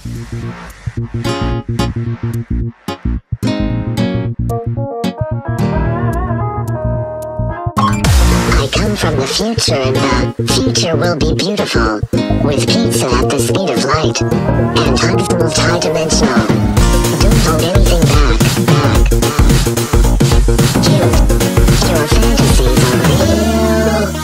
I come from the future and the future will be beautiful, with pizza at the speed of light, and hugs multi-dimensional. Don't hold anything back. Your fantasies are real.